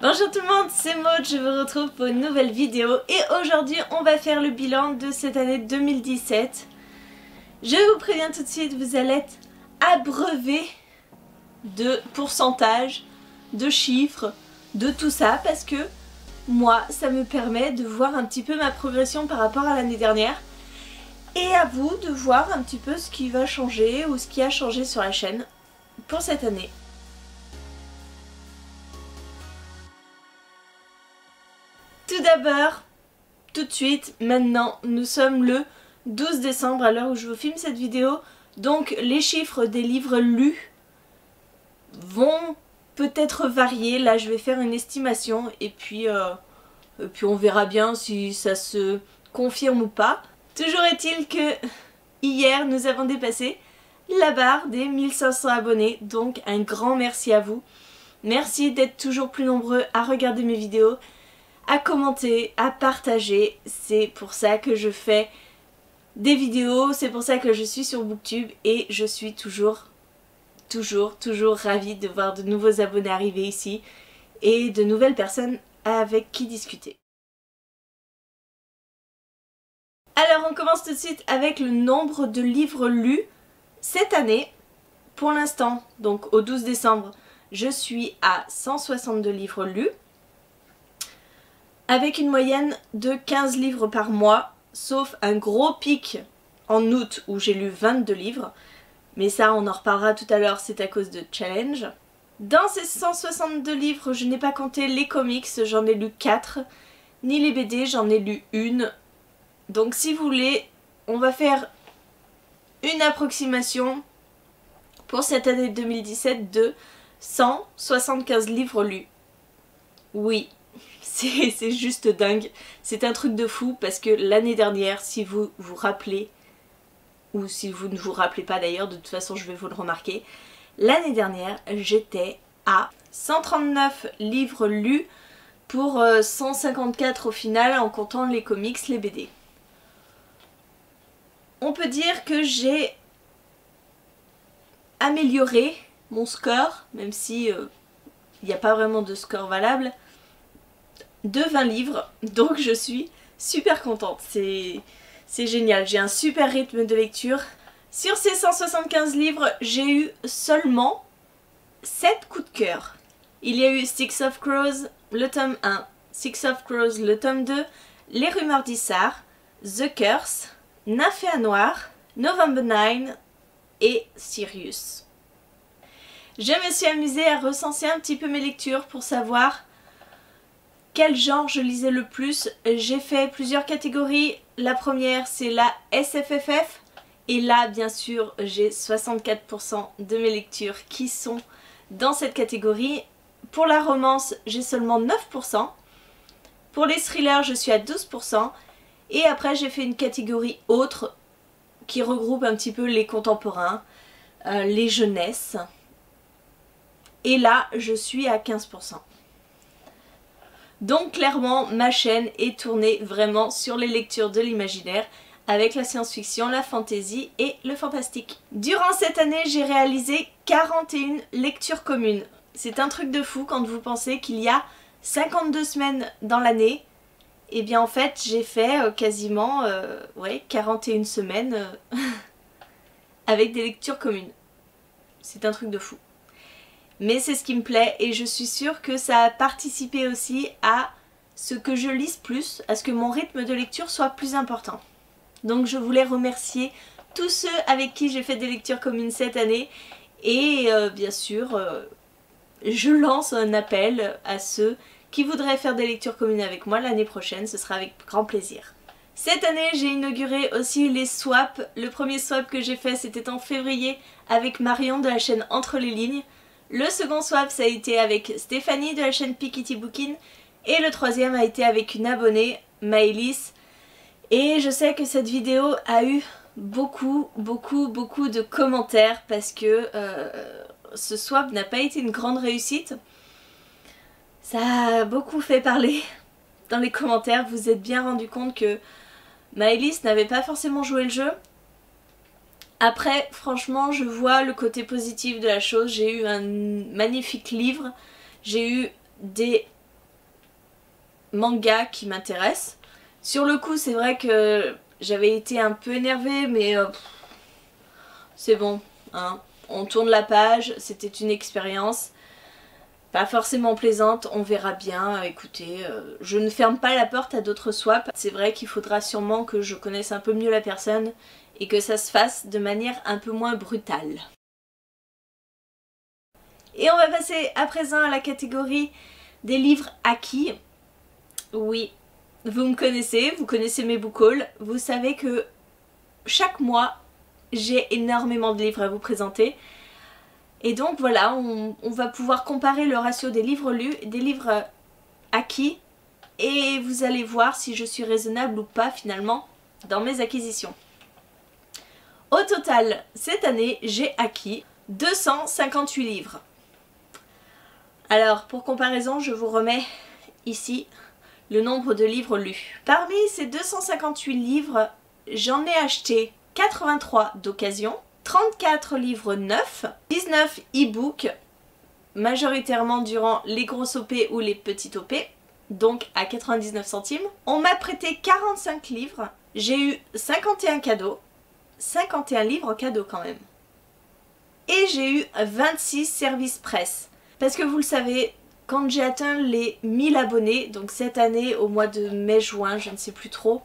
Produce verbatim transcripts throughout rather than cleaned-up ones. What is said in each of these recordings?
Bonjour tout le monde, c'est Maud, je vous retrouve pour une nouvelle vidéo et aujourd'hui on va faire le bilan de cette année deux mille dix-sept. Je vous préviens tout de suite, vous allez être abreuvé de pourcentages, de chiffres, de tout ça parce que moi ça me permet de voir un petit peu ma progression par rapport à l'année dernière et à vous de voir un petit peu ce qui va changer ou ce qui a changé sur la chaîne pour cette année. Tout d'abord, tout de suite, maintenant, nous sommes le douze décembre à l'heure où je vous filme cette vidéo. Donc les chiffres des livres lus vont peut-être varier. Là je vais faire une estimation et puis, euh, et puis on verra bien si ça se confirme ou pas. Toujours est-il que hier nous avons dépassé la barre des mille cinq cents abonnés. Donc un grand merci à vous. Merci d'être toujours plus nombreux à regarder mes vidéos, à commenter, à partager. C'est pour ça que je fais des vidéos, c'est pour ça que je suis sur Booktube et je suis toujours, toujours, toujours ravie de voir de nouveaux abonnés arriver ici et de nouvelles personnes avec qui discuter. Alors on commence tout de suite avec le nombre de livres lus cette année. Pour l'instant, donc au douze décembre, je suis à cent soixante-deux livres lus, avec une moyenne de quinze livres par mois, sauf un gros pic en août où j'ai lu vingt-deux livres, mais ça on en reparlera tout à l'heure, c'est à cause de challenge. Dans ces cent soixante-deux livres, je n'ai pas compté les comics, j'en ai lu quatre, ni les B D, j'en ai lu une. Donc si vous voulez, on va faire une approximation pour cette année deux mille dix-sept de cent soixante-quinze livres lus. Oui. C'est juste dingue, c'est un truc de fou parce que l'année dernière, si vous vous rappelez, ou si vous ne vous rappelez pas d'ailleurs, de toute façon je vais vous le remarquer, l'année dernière j'étais à cent trente-neuf livres lus pour cent cinquante-quatre au final en comptant les comics, les B D. On peut dire que j'ai amélioré mon score, même si il euh, n'y a pas vraiment de score valable, de vingt livres, donc je suis super contente, c'est génial, j'ai un super rythme de lecture. Sur ces cent soixante-quinze livres, j'ai eu seulement sept coups de cœur. Il y a eu Six of Crows, le tome un, Six of Crows, le tome deux, Les Rumeurs d'Issar, The Curse, Nymphéa Noir, November neuf et Sirius. Je me suis amusée à recenser un petit peu mes lectures pour savoir quel genre je lisais le plus. J'ai fait plusieurs catégories. La première c'est la S F F F et là bien sûr j'ai soixante-quatre pour cent de mes lectures qui sont dans cette catégorie. Pour la romance j'ai seulement neuf pour cent. Pour les thrillers je suis à douze pour cent et après j'ai fait une catégorie autre qui regroupe un petit peu les contemporains, euh, les jeunesses et là je suis à quinze pour cent. Donc clairement ma chaîne est tournée vraiment sur les lectures de l'imaginaire avec la science-fiction, la fantasy et le fantastique. Durant cette année j'ai réalisé quarante et une lectures communes. C'est un truc de fou quand vous pensez qu'il y a cinquante-deux semaines dans l'année. Et bien en fait j'ai fait euh, quasiment euh, ouais, quarante et une semaines euh, avec des lectures communes. C'est un truc de fou. Mais c'est ce qui me plaît et je suis sûre que ça a participé aussi à ce que je lise plus, à ce que mon rythme de lecture soit plus important. Donc je voulais remercier tous ceux avec qui j'ai fait des lectures communes cette année et euh, bien sûr euh, je lance un appel à ceux qui voudraient faire des lectures communes avec moi l'année prochaine, ce sera avec grand plaisir. Cette année j'ai inauguré aussi les swaps. Le premier swap que j'ai fait c'était en février avec Marion de la chaîne Entre les Lignes. Le second swap ça a été avec Stéphanie de la chaîne Pikity Bookin et le troisième a été avec une abonnée, Maëlys. Et je sais que cette vidéo a eu beaucoup beaucoup beaucoup de commentaires parce que euh, ce swap n'a pas été une grande réussite. Ça a beaucoup fait parler dans les commentaires, vous vous êtes bien rendu compte que Maëlys n'avait pas forcément joué le jeu. Après, franchement, je vois le côté positif de la chose. J'ai eu un magnifique livre. J'ai eu des manga qui m'intéresse. Sur le coup, c'est vrai que j'avais été un peu énervée, mais euh, c'est bon, hein. On tourne la page, c'était une expérience. Pas forcément plaisante, on verra bien. Écoutez, euh, je ne ferme pas la porte à d'autres swaps. C'est vrai qu'il faudra sûrement que je connaisse un peu mieux la personne et que ça se fasse de manière un peu moins brutale. Et on va passer à présent à la catégorie des livres acquis. Oui, vous me connaissez, vous connaissez mes book hauls, vous savez que chaque mois, j'ai énormément de livres à vous présenter. Et donc voilà, on, on va pouvoir comparer le ratio des livres lus et des livres acquis. Et vous allez voir si je suis raisonnable ou pas finalement dans mes acquisitions. Au total, cette année, j'ai acquis deux cent cinquante-huit livres. Alors, pour comparaison, je vous remets ici le nombre de livres lus. Parmi ces deux cent cinquante-huit livres, j'en ai acheté quatre-vingt-trois d'occasion, trente-quatre livres neufs, dix-neuf e-books, majoritairement durant les grosses O P ou les petites O P, donc à quatre-vingt-dix-neuf centimes. On m'a prêté quarante-cinq livres, j'ai eu cinquante et un cadeaux, cinquante et un livres cadeaux quand même. Et j'ai eu vingt-six services presse. Parce que vous le savez, quand j'ai atteint les mille abonnés, donc cette année au mois de mai-juin, je ne sais plus trop,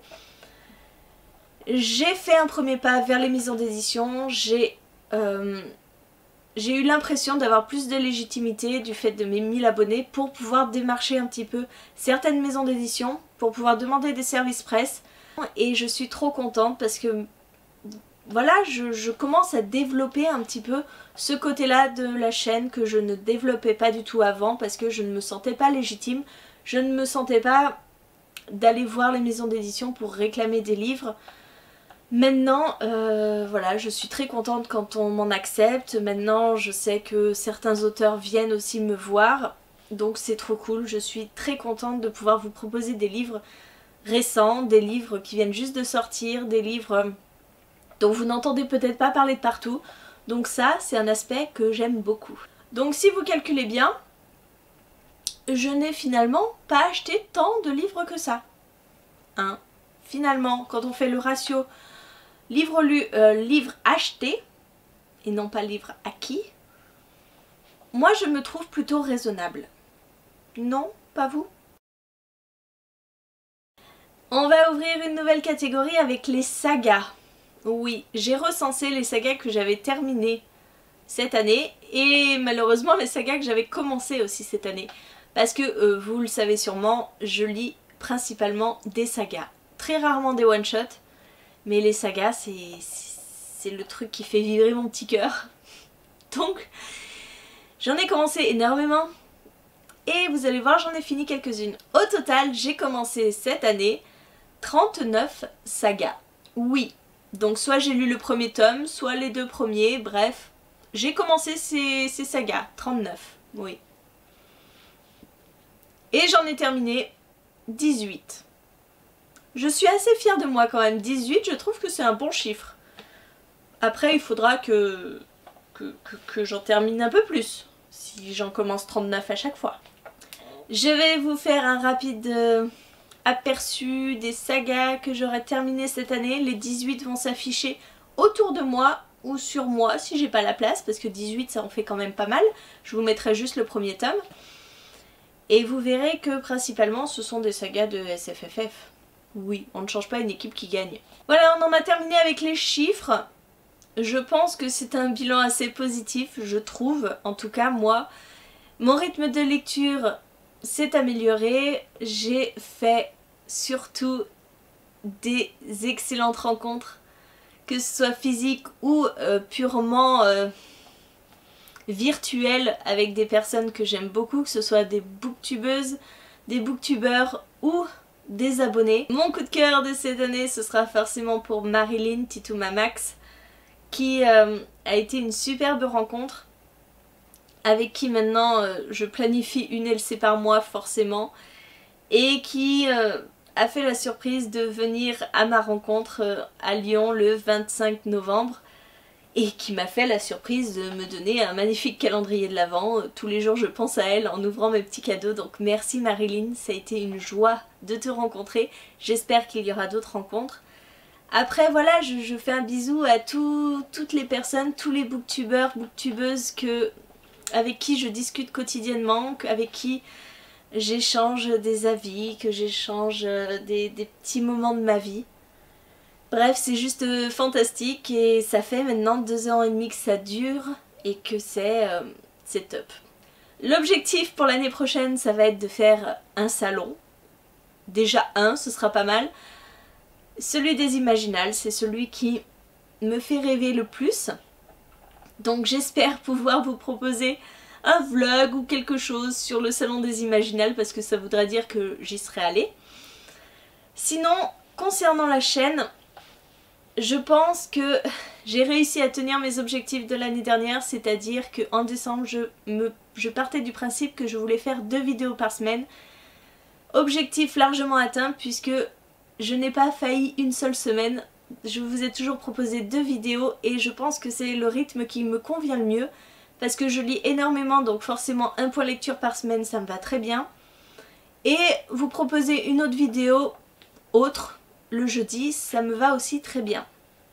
j'ai fait un premier pas vers les maisons d'édition, j'ai euh, j'ai eu l'impression d'avoir plus de légitimité du fait de mes mille abonnés pour pouvoir démarcher un petit peu certaines maisons d'édition, pour pouvoir demander des services presse. Et je suis trop contente parce que voilà, je, je commence à développer un petit peu ce côté-là de la chaîne que je ne développais pas du tout avant parce que je ne me sentais pas légitime, je ne me sentais pas d'aller voir les maisons d'édition pour réclamer des livres. Maintenant, euh, voilà, je suis très contente quand on m'en accepte. Maintenant, je sais que certains auteurs viennent aussi me voir, donc c'est trop cool. Je suis très contente de pouvoir vous proposer des livres récents, des livres qui viennent juste de sortir, des livres dont vous n'entendez peut-être pas parler de partout. Donc ça, c'est un aspect que j'aime beaucoup. Donc si vous calculez bien, je n'ai finalement pas acheté tant de livres que ça. Hein. Finalement, quand on fait le ratio livre lu, euh, livre acheté, et non pas livre acquis, moi je me trouve plutôt raisonnable. Non, pas vous? On va ouvrir une nouvelle catégorie avec les sagas. Oui, j'ai recensé les sagas que j'avais terminées cette année et malheureusement les sagas que j'avais commencé aussi cette année. Parce que euh, vous le savez sûrement, je lis principalement des sagas. Très rarement des one-shots, mais les sagas c'est c'est le truc qui fait vibrer mon petit cœur. Donc j'en ai commencé énormément et vous allez voir j'en ai fini quelques-unes. Au total j'ai commencé cette année trente-neuf sagas. Oui. Donc soit j'ai lu le premier tome, soit les deux premiers, bref. J'ai commencé ces, ces sagas, trente-neuf, oui. Et j'en ai terminé dix-huit. Je suis assez fière de moi quand même, dix-huit, je trouve que c'est un bon chiffre. Après il faudra que, que, que, que j'en termine un peu plus, si j'en commence trente-neuf à chaque fois. Je vais vous faire un rapide... Euh, aperçu des sagas que j'aurai terminées cette année. Les dix-huit vont s'afficher autour de moi ou sur moi si j'ai pas la place parce que dix-huit ça en fait quand même pas mal. Je vous mettrai juste le premier tome et vous verrez que principalement ce sont des sagas de S F F F. Oui, on ne change pas une équipe qui gagne. Voilà, on en a terminé avec les chiffres. Je pense que c'est un bilan assez positif, je trouve. En tout cas moi, mon rythme de lecture s'est amélioré, j'ai fait surtout des excellentes rencontres, que ce soit physiques ou euh, purement euh, virtuelles avec des personnes que j'aime beaucoup, que ce soit des booktubeuses, des booktubeurs ou des abonnés. Mon coup de cœur de cette année ce sera forcément pour Marilyn Titoumamax qui euh, a été une superbe rencontre, avec qui maintenant euh, je planifie une L C par mois forcément, et qui euh, a fait la surprise de venir à ma rencontre euh, à Lyon le vingt-cinq novembre. et qui m'a fait la surprise de me donner un magnifique calendrier de l'Avent. Tous les jours je pense à elle en ouvrant mes petits cadeaux, donc merci Marilyn, ça a été une joie de te rencontrer, j'espère qu'il y aura d'autres rencontres. Après voilà, je, je fais un bisou à tout, toutes les personnes, tous les booktubeurs, booktubeuses que, avec qui je discute quotidiennement, avec qui j'échange des avis, que j'échange des, des petits moments de ma vie. Bref, c'est juste euh, fantastique et ça fait maintenant deux ans et demi que ça dure et que c'est euh, c'est top. L'objectif pour l'année prochaine, ça va être de faire un salon. Déjà un, ce sera pas mal. Celui des Imaginales, c'est celui qui me fait rêver le plus. Donc j'espère pouvoir vous proposer un vlog ou quelque chose sur le salon des Imaginales parce que ça voudrait dire que j'y serais allée. Sinon, concernant la chaîne, je pense que j'ai réussi à tenir mes objectifs de l'année dernière, c'est-à-dire qu'en décembre, je, me, je partais du principe que je voulais faire deux vidéos par semaine. Objectif largement atteint puisque je n'ai pas failli une seule semaine. Je vous ai toujours proposé deux vidéos et je pense que c'est le rythme qui me convient le mieux parce que je lis énormément, donc forcément un point lecture par semaine, ça me va très bien. Et vous proposer une autre vidéo autre le jeudi, ça me va aussi très bien.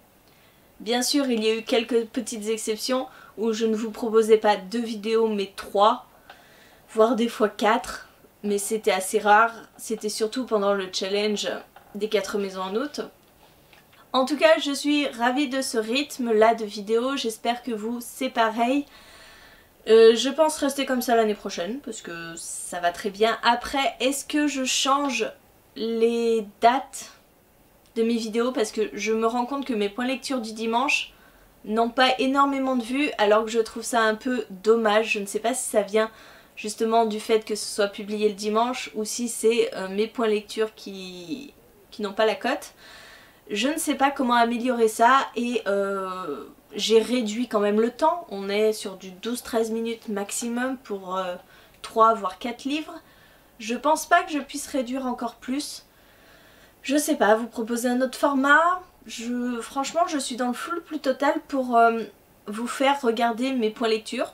Bien sûr, il y a eu quelques petites exceptions où je ne vous proposais pas deux vidéos mais trois, voire des fois quatre, mais c'était assez rare, c'était surtout pendant le challenge des quatre maisons en août. En tout cas, je suis ravie de ce rythme là de vidéos, j'espère que vous c'est pareil. Euh, je pense rester comme ça l'année prochaine parce que ça va très bien. Après, est-ce que je change les dates de mes vidéos parce que je me rends compte que mes points lecture du dimanche n'ont pas énormément de vues alors que je trouve ça un peu dommage. Je ne sais pas si ça vient justement du fait que ce soit publié le dimanche ou si c'est euh, mes points lecture qui, qui n'ont pas la cote. Je ne sais pas comment améliorer ça et euh, j'ai réduit quand même le temps. On est sur du douze treize minutes maximum pour euh, trois voire quatre livres. Je pense pas que je puisse réduire encore plus. Je sais pas, vous proposer un autre format. Je, franchement, je suis dans le full plus total pour euh, vous faire regarder mes points lecture.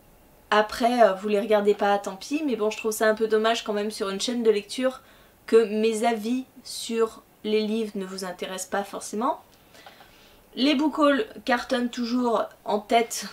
Après, euh, vous les regardez pas, tant pis. Mais bon, je trouve ça un peu dommage quand même sur une chaîne de lecture que mes avis sur les livres ne vous intéressent pas forcément. Les book hauls cartonnent toujours en tête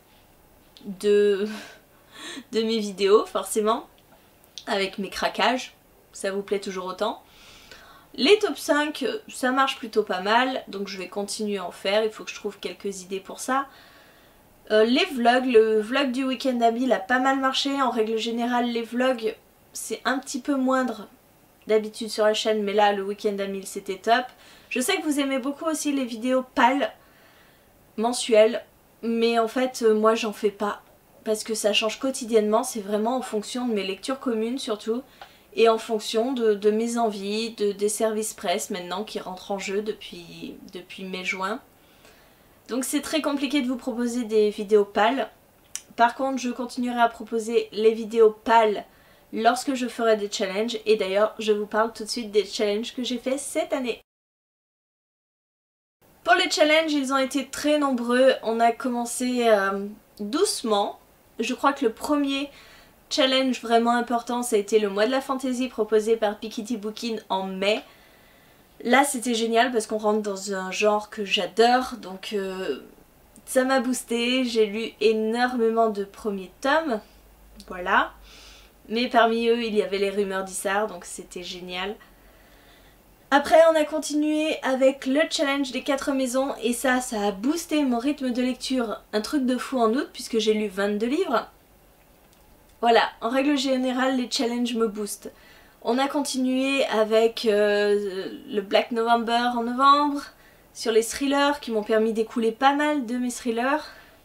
de, de mes vidéos, forcément. Avec mes craquages, ça vous plaît toujours autant. Les top cinq, ça marche plutôt pas mal, donc je vais continuer à en faire, il faut que je trouve quelques idées pour ça. Euh, les vlogs, le vlog du week-end à mille a pas mal marché, en règle générale les vlogs c'est un petit peu moindre d'habitude sur la chaîne, mais là le week-end à mille c'était top. Je sais que vous aimez beaucoup aussi les vidéos pâles, mensuelles, mais en fait euh, moi j'en fais pas, parce que ça change quotidiennement, c'est vraiment en fonction de mes lectures communes surtout. Et en fonction de, de mes envies, de, des services presse maintenant qui rentrent en jeu depuis, depuis mai-juin. Donc c'est très compliqué de vous proposer des vidéos pâles. Par contre, je continuerai à proposer les vidéos pâles lorsque je ferai des challenges. Et d'ailleurs, je vous parle tout de suite des challenges que j'ai fait cette année. Pour les challenges, ils ont été très nombreux. On a commencé euh, doucement. Je crois que le premier challenge vraiment important, ça a été le mois de la fantaisie proposé par Piketty Bookin en mai. Là c'était génial parce qu'on rentre dans un genre que j'adore, donc euh, ça m'a boosté. J'ai lu énormément de premiers tomes, voilà. Mais parmi eux il y avait les rumeurs d'Issard, donc c'était génial. Après on a continué avec le challenge des quatre maisons et ça, ça a boosté mon rythme de lecture, un truc de fou en août puisque j'ai lu vingt-deux livres. Voilà, en règle générale, les challenges me boostent. On a continué avec euh, le Black November en novembre, sur les thrillers qui m'ont permis d'écouler pas mal de mes thrillers.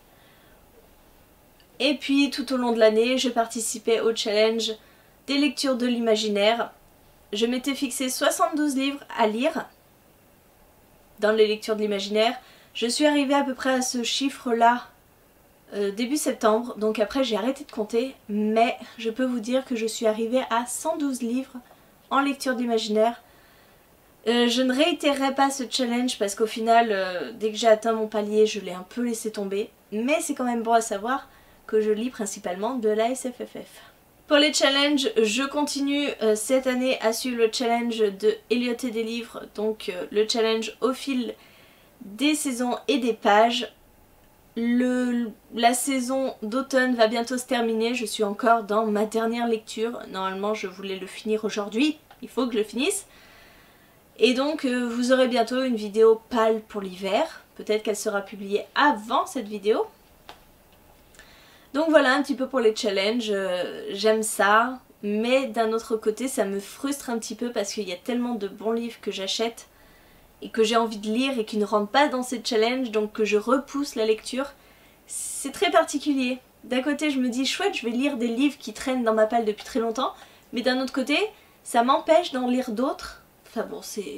Et puis tout au long de l'année, je participais au challenge des lectures de l'imaginaire. Je m'étais fixé soixante-douze livres à lire dans les lectures de l'imaginaire. Je suis arrivée à peu près à ce chiffre-là Euh, début septembre, donc après j'ai arrêté de compter, mais je peux vous dire que je suis arrivée à cent douze livres en lecture d'imaginaire Euh, je ne réitérerai pas ce challenge parce qu'au final, euh, dès que j'ai atteint mon palier, je l'ai un peu laissé tomber. Mais c'est quand même bon à savoir que je lis principalement de la S F F F. Pour les challenges, je continue euh, cette année à suivre le challenge de Elliot et des livres, donc euh, le challenge au fil des saisons et des pages. Le, la saison d'automne va bientôt se terminer, je suis encore dans ma dernière lecture. Normalement je voulais le finir aujourd'hui, il faut que je le finisse. Et donc euh, vous aurez bientôt une vidéo pâle pour l'hiver, peut-être qu'elle sera publiée avant cette vidéo. Donc voilà un petit peu pour les challenges, euh, j'aime ça, mais d'un autre côté ça me frustre un petit peu parce qu'il y a tellement de bons livres que j'achète et que j'ai envie de lire et qui ne rentrent pas dans ces challenges, donc que je repousse la lecture. C'est très particulier. D'un côté je me dis chouette, je vais lire des livres qui traînent dans ma palle depuis très longtemps, mais d'un autre côté ça m'empêche d'en lire d'autres. Enfin bon, c'est...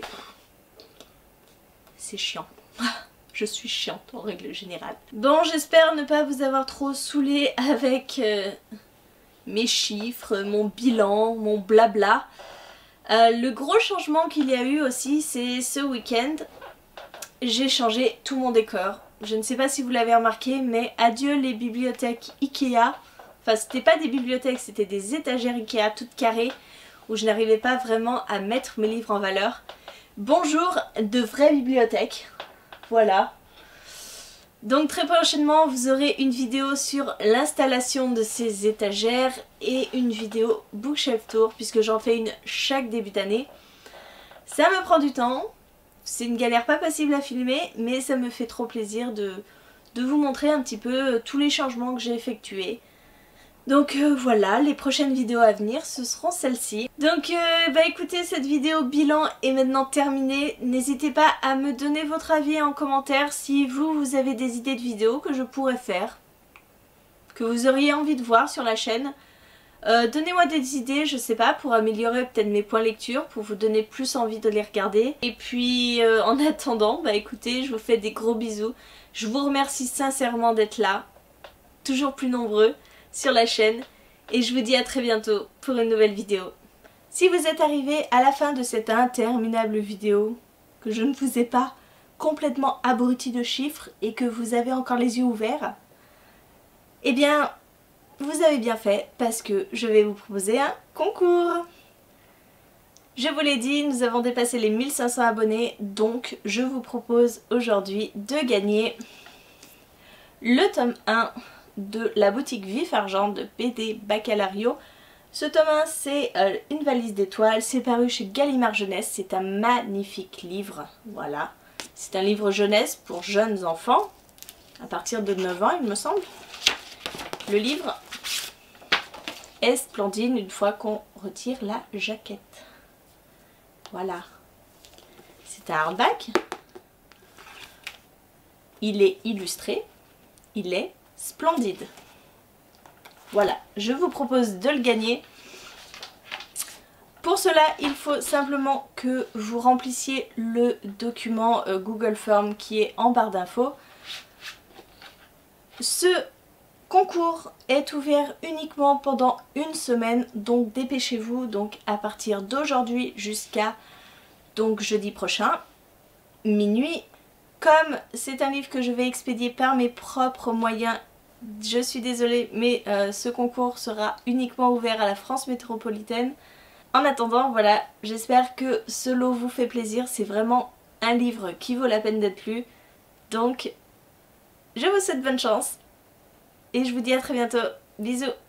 c'est chiant. Je suis chiante en règle générale. Bon, j'espère ne pas vous avoir trop saoulé avec euh, mes chiffres, mon bilan, mon blabla. Euh, le gros changement qu'il y a eu aussi, c'est ce week-end. J'ai changé tout mon décor. Je ne sais pas si vous l'avez remarqué, mais adieu les bibliothèques Ikea. Enfin, c'était pas des bibliothèques, c'était des étagères Ikea toutes carrées où je n'arrivais pas vraiment à mettre mes livres en valeur. Bonjour de vraies bibliothèques. Voilà. Donc très prochainement vous aurez une vidéo sur l'installation de ces étagères et une vidéo bookshelf tour puisque j'en fais une chaque début d'année. Ça me prend du temps, c'est une galère pas possible à filmer, mais ça me fait trop plaisir de, de vous montrer un petit peu tous les changements que j'ai effectués. Donc euh, voilà, les prochaines vidéos à venir, ce seront celles-ci. Donc euh, bah écoutez, cette vidéo bilan est maintenant terminée. N'hésitez pas à me donner votre avis en commentaire si vous, vous avez des idées de vidéos que je pourrais faire, que vous auriez envie de voir sur la chaîne. Euh, Donnez-moi des idées, je sais pas, pour améliorer peut-être mes points lecture, pour vous donner plus envie de les regarder. Et puis euh, en attendant, bah écoutez, je vous fais des gros bisous. Je vous remercie sincèrement d'être là, toujours plus nombreux sur la chaîne, et je vous dis à très bientôt pour une nouvelle vidéo. Si vous êtes arrivé à la fin de cette interminable vidéo, que je ne vous ai pas complètement abruti de chiffres et que vous avez encore les yeux ouverts, eh bien vous avez bien fait parce que je vais vous proposer un concours. Je vous l'ai dit, nous avons dépassé les mille cinq cents abonnés, donc je vous propose aujourd'hui de gagner le tome un de la boutique Vif Argent de B D Baccalario. Ce tome un, c'est euh, une valise d'étoiles, c'est paru chez Gallimard Jeunesse, c'est un magnifique livre, voilà. C'est un livre jeunesse pour jeunes enfants, à partir de neuf ans il me semble. Le livre est splendide une fois qu'on retire la jaquette. Voilà. C'est un hardback. Il est illustré, il est splendide. Voilà, je vous propose de le gagner. Pour cela, il faut simplement que vous remplissiez le document euh, Google Form qui est en barre d'infos. Ce concours est ouvert uniquement pendant une semaine, donc dépêchez-vous, donc à partir d'aujourd'hui jusqu'à donc jeudi prochain, minuit. Comme c'est un livre que je vais expédier par mes propres moyens, je suis désolée, mais euh, ce concours sera uniquement ouvert à la France métropolitaine. En attendant, voilà, j'espère que ce lot vous fait plaisir. C'est vraiment un livre qui vaut la peine d'être lu. Donc, je vous souhaite bonne chance. Et je vous dis à très bientôt. Bisous.